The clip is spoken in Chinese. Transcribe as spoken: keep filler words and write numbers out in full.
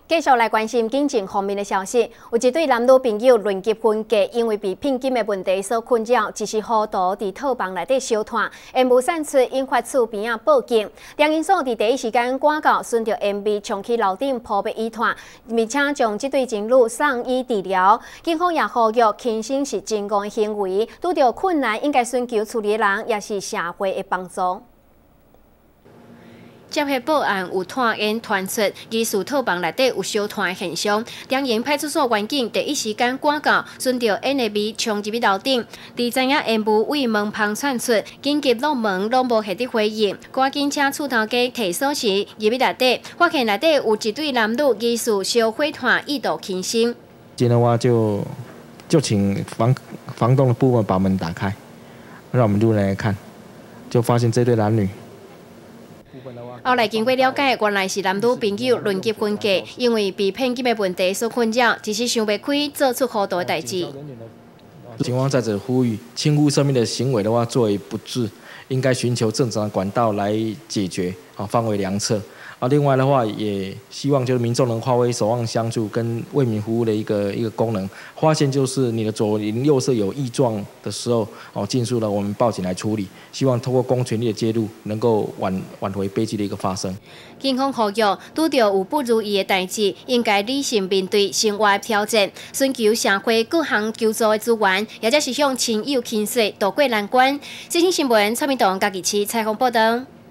继续来关心警情方面的消息，有一对男女朋友论结婚嫁，因为被聘金的问题所困扰，一时糊涂伫套房内底烧炭，烟雾散出，引发厝边仔报警。两因所伫第一时间赶到，顺着烟味冲去楼顶铺白衣炭，并且将这对情侣送医治疗。警方也呼吁轻生是真公的行为，拄到困难应该寻求处理的人，也是社会的帮助。 接获报案有炭烟传出，疑似套房内底有烧炭的现象。两营派出所员警第一时间赶到，顺着烟的味冲入去楼顶，伫知影烟雾为门旁窜出，紧急落门拢无下得回应，赶紧请厝头家提锁匙入去内底，发现内底有一对男女疑似烧火炭，意图轻生。 接的话就就请房房东的部门把门打开，让我们路人来看，就发现这对男女。 后来经过了解，原来是男女朋友论结婚嫁，因为被骗金的问题所困扰，只是想不开，做出糊涂的代志。 警方在此呼吁，轻忽生命的行为的话，作为不治，应该寻求正常的管道来解决，啊，方为良策。啊，另外的话，也希望就是民众能发挥守望相助跟为民服务的一个一个功能。发现就是你的左邻右舍有异状的时候，哦，尽速的我们报警来处理。希望通过公权力的介入，能够挽挽回悲剧的一个发生。 警方呼吁，拄到有不如意的代志，应该理性面对生活的挑战，寻求社会各项求助的资源，或者是向亲友倾诉，渡过难关。最新新闻，蔡明东家己市采访报道。